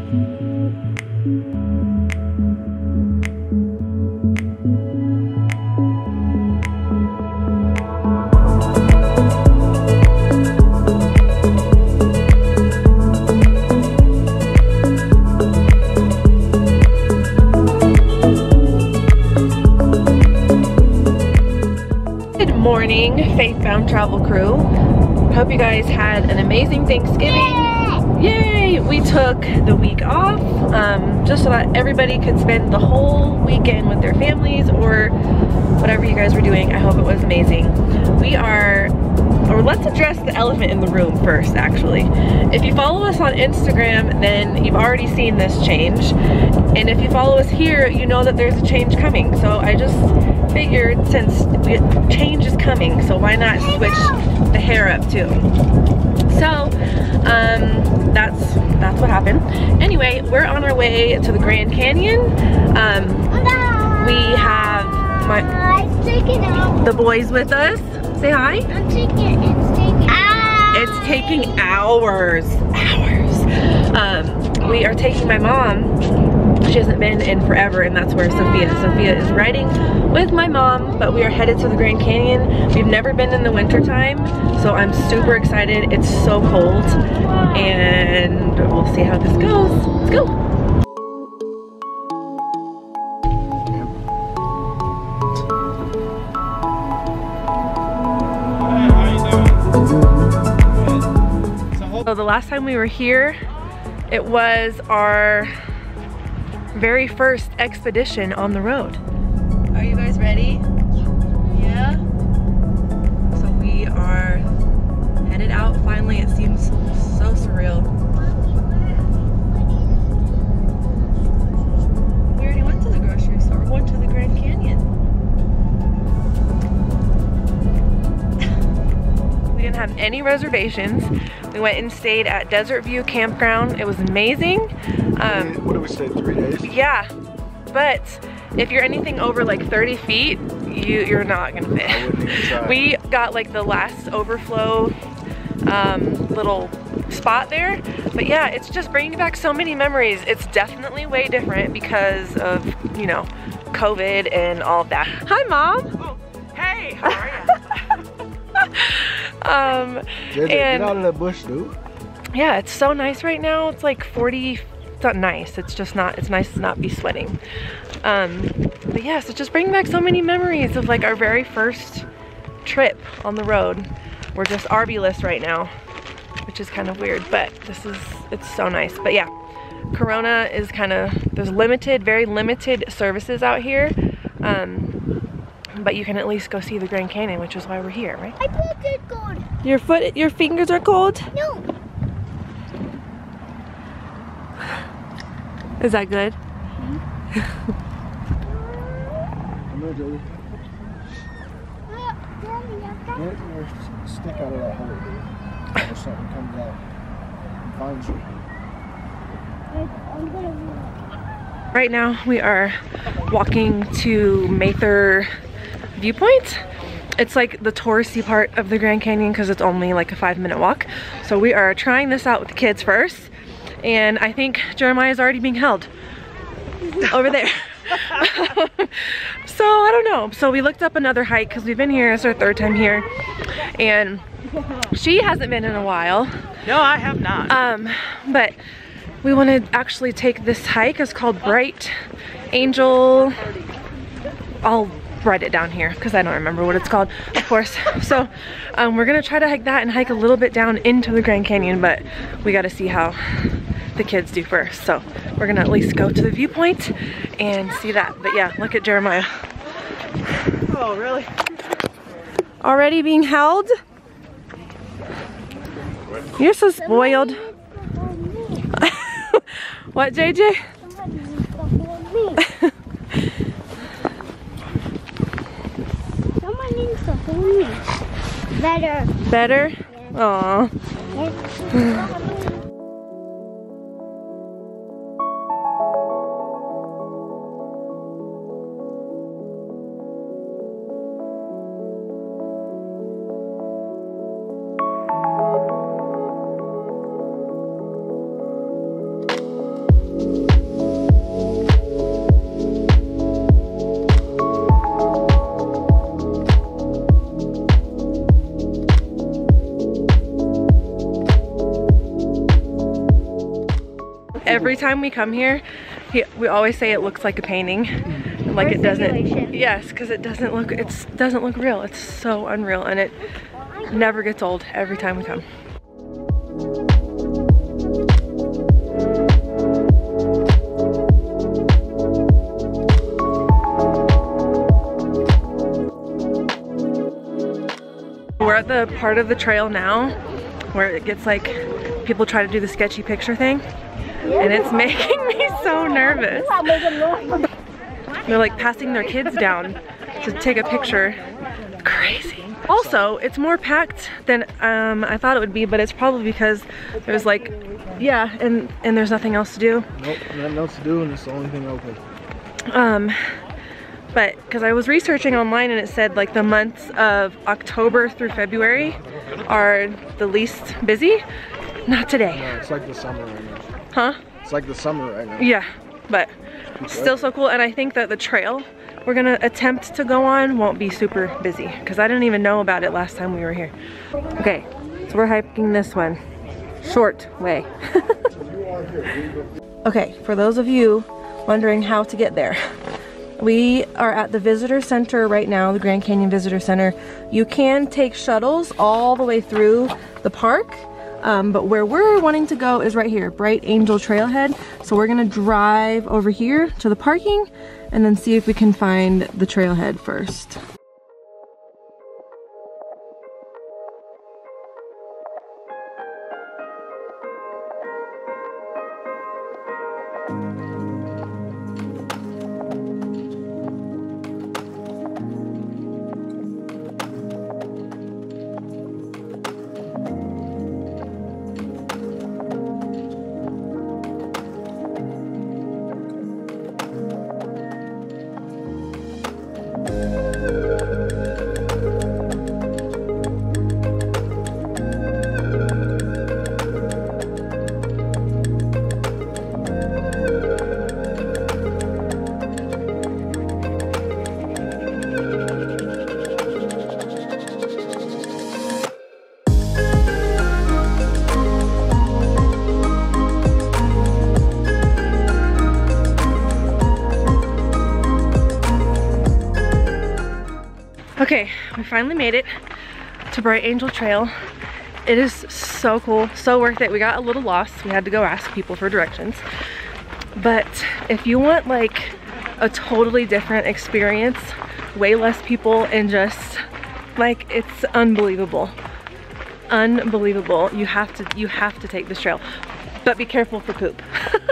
Morning, Faithbound Travel Crew. Hope you guys had an amazing Thanksgiving. Yay! We took the week off just so that everybody could spend the whole weekend with their families or whatever you guys were doing. I hope it was amazing. Let's address the elephant in the room first, actually. If you follow us on Instagram, then you've already seen this change. And if you follow us here, you know that there's a change coming. So I just figured since change is coming, so why not switch the hair up too? So that's what happened. Anyway, we're on our way to the Grand Canyon. We have the boys with us. Say hi. It's taking hours. We are taking my mom. She hasn't been in forever, and that's where Sophia is riding with my mom, but we are headed to the Grand Canyon. We've never been in the winter time, so I'm super excited. It's so cold, and we'll see how this goes. Let's go. So the last time we were here, it was our very first expedition on the road. Are you guys ready? Yeah? So we are headed out finally. It seems so surreal. We already went to the grocery store. We're going to the Grand Canyon. We didn't have any reservations. We went and stayed at Desert View Campground. It was amazing. What did we say, 3 days? Yeah, but if you're anything over like 30 feet, you're not gonna fit. We got like the last overflow little spot there, but yeah, it's just bringing back so many memories. It's definitely way different because of, you know, COVID and all of that. Hi, Mom. Oh, hey, how are you? JJ, get out of that bush, dude. Yeah, it's so nice right now. It's like 40. It's not nice. It's just not. It's nice to not be sweating. But yeah, so just bringing back so many memories of like our very first trip on the road. We're just RV-less right now, which is kind of weird, but it's so nice. But yeah, Corona is kind of, there's very limited services out here. But you can at least go see the Grand Canyon, which is why we're here, right? My foot is cold. Your fingers are cold? No. Is that good? Come here, Joey. Get your stick out of that hole, dude. Or something comes out and finds you. Right now we are walking to Mather Viewpoint. It's like the touristy part of the Grand Canyon because it's only like a 5-minute walk. So we are trying this out with the kids first. And I think Jeremiah is already being held over there. So I don't know. So we looked up another hike because we've been here. It's our 3rd time here. And she hasn't been in a while. No, I have not. But we want to actually take this hike. It's called Bright Angel. I'll write it down here because I don't remember what it's called, of course. So we're gonna try to hike that and hike a little bit down into the Grand Canyon, but we got to see how the kids do first. So we're gonna at least go to the viewpoint and see that. But yeah, look at Jeremiah. Oh, really? Already being held? You're so spoiled. What, JJ? Someone needs to hold me. Better. Better? Yeah. Aw. every time we come here, we always say it looks like a painting. Like it doesn't. Yes, because it doesn't look real. It's so unreal, and it never gets old every time we come. We're at the part of the trail now where it gets like people try to do the sketchy picture thing, and it's making me so nervous. They're like passing their kids down to take a picture. It's crazy. Also, it's more packed than I thought it would be, but it's probably because there's like, yeah, and there's nothing else to do. Nope, nothing else to do, and it's the only thing open. But because I was researching online and it said like the months of October through February are the least busy. Not today. No, it's like the summer right now. Huh? It's like the summer right now. Yeah, but still so cool. And I think that the trail we're gonna attempt to go on won't be super busy because I didn't even know about it last time we were here. Okay, so we're hiking this one. Short way. Okay, for those of you wondering how to get there, we are at the visitor center right now, the Grand Canyon Visitor Center. You can take shuttles all the way through the park, but where we're wanting to go is right here, Bright Angel Trailhead. So we're gonna drive over here to the parking and then see if we can find the trailhead first. Okay, we finally made it to Bright Angel Trail. It is so cool, so worth it. We got a little lost. We had to go ask people for directions. But if you want like a totally different experience, way less people, and just like, it's unbelievable. Unbelievable. You have to take this trail. But be careful for poop.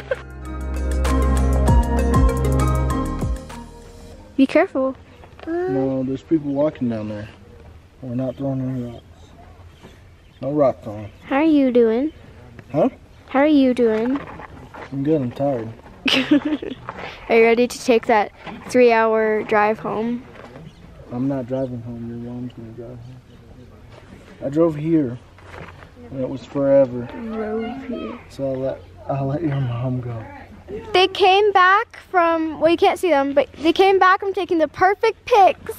Be careful. No, there's people walking down there. We're not throwing any rocks. No rock throwing. How are you doing? Huh? How are you doing? I'm good, I'm tired. Are you ready to take that 3-hour drive home? I'm not driving home, your mom's gonna drive home. I drove here, and it was forever. Drove here. So I'll let your mom go. They came back from, well, you can't see them, but they came back from taking the perfect pics.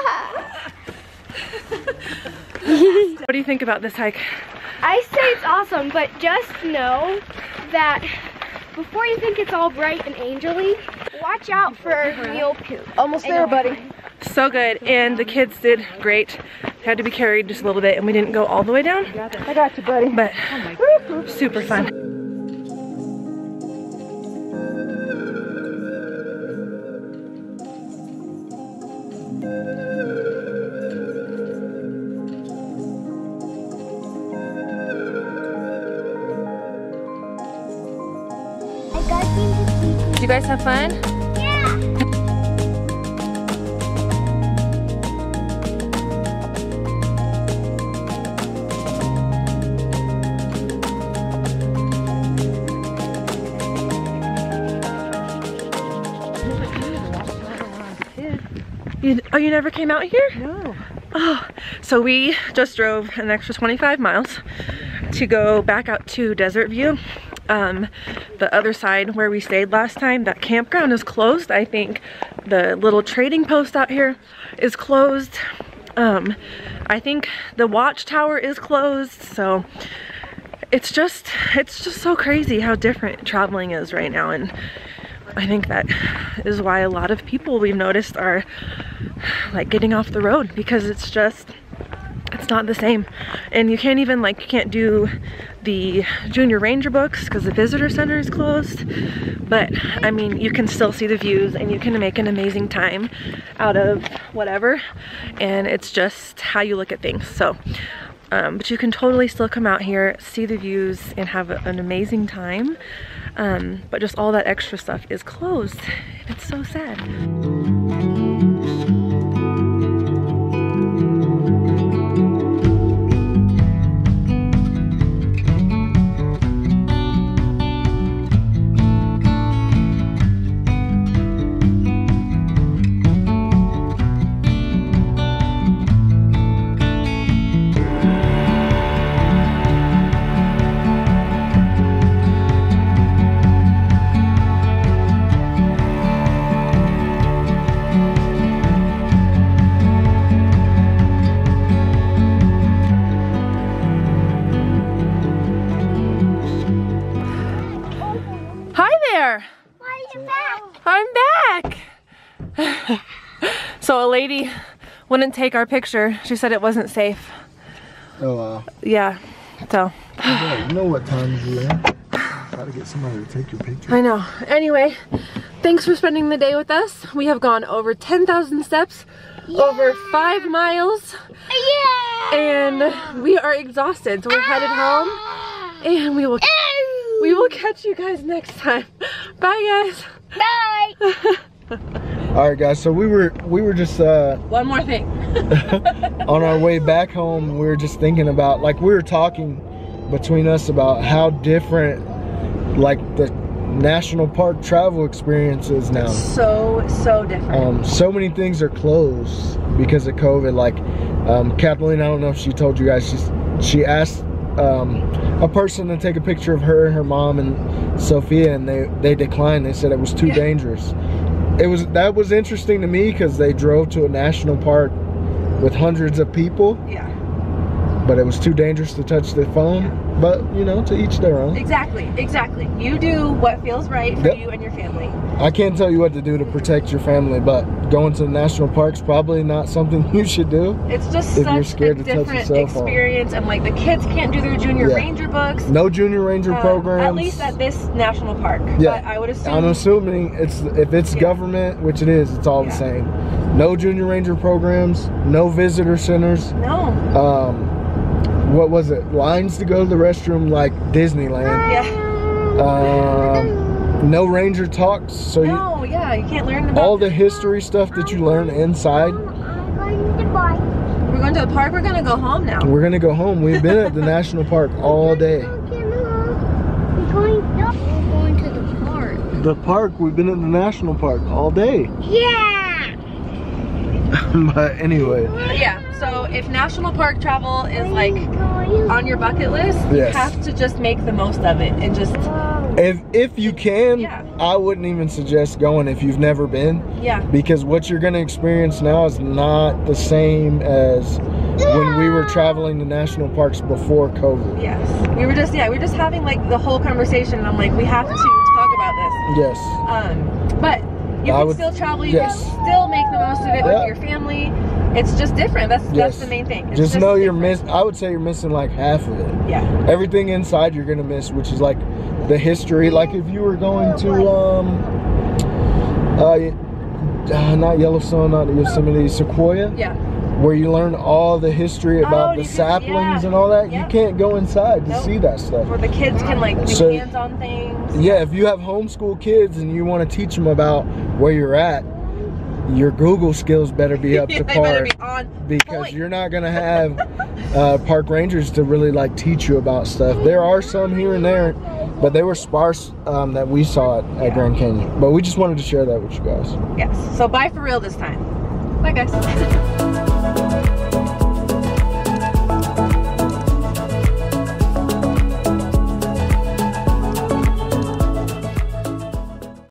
What do you think about this hike? I say it's awesome, but just know that before you think it's all bright and angel-y, watch out for mule poop. Almost there, buddy. So good, and the kids did great. They had to be carried just a little bit, and we didn't go all the way down. I got you, buddy. But super fun. Did you guys have fun? Yeah. You never came out here? No. Oh, so we just drove an extra 25 miles to go back out to Desert View. The other side where we stayed last time, that campground is closed. I think the little trading post out here is closed. I think the watchtower is closed, so it's just so crazy how different traveling is right now, and I think that is why a lot of people we've noticed are like getting off the road, because it's not the same. And you can't even like, you can't do the junior ranger books because the visitor center is closed, but I mean you can still see the views and you can make an amazing time out of whatever, and it's just how you look at things. So but you can totally still come out here, see the views, and have an amazing time, but just all that extra stuff is closed. It's so sad. I'm back! So a lady wouldn't take our picture. She said it wasn't safe. Oh wow. Yeah, so. Yeah, you know what time you're in. Try to get somebody to take your picture. I know. Anyway, thanks for spending the day with us. We have gone over 10,000 steps, over 5 miles. Yeah! And we are exhausted, so we're headed home. And we will catch you guys next time. Bye guys. Bye. All right guys, so we were just one more thing. on our way back home. We were just thinking about, like, we were talking between us about how different like the national park travel experience is now. So different. So many things are closed because of COVID. Like Kathleen, I don't know if she told you guys, she asked a person to take a picture of her and her mom and Sophia, and they declined. They said it was too dangerous. That was interesting to me because they drove to a national park with hundreds of people. Yeah. But it was too dangerous to touch the phone. Yeah. But you know, to each their own. Exactly. You do what feels right for you and your family. I can't tell you what to do to protect your family, but going to the national park's probably not something you should do. It's just such a different experience, and like the kids can't do their junior ranger books. No junior ranger programs. At least at this national park. Yeah. But I would assume. I'm assuming if it's government, which it is, it's all the same. No junior ranger programs. No visitor centers. No. What was it? Lines to go to the restroom like Disneyland. Yeah. No ranger talks. So you can't learn about all the history stuff that you learn inside. We're going to the park. We're gonna go home now. We're gonna go home. We've been at the national park all day. We're going to the park. The park. We've been at the national park all day. Yeah. But anyway. Yeah. So if national park travel is like on your bucket list, you have to just make the most of it and just. If you can, I wouldn't even suggest going if you've never been. Yeah. Because what you're gonna experience now is not the same as when we were traveling to national parks before COVID. Yes. We were just having like the whole conversation, and I'm like, we have to talk about this. Yes. But you can still travel, you can still make the most of it with your family. It's just different. That's the main thing. Just know you're I would say you're missing like half of it. Yeah. Everything inside you're gonna miss, which is like the history. Like if you were going to not Yellowstone, not Yosemite, Sequoia. Yeah. Where you learn all the history about the saplings and all that. You can't go inside to see that stuff. Where the kids can like do hands-on things. Yeah, if you have homeschool kids and you want to teach them about where you're at, your Google skills better be up to par, because you're not gonna have park rangers to really like teach you about stuff. There are some here and there, but they were sparse that we saw at Grand Canyon. But we just wanted to share that with you guys. Yes. So bye for real this time. Bye guys.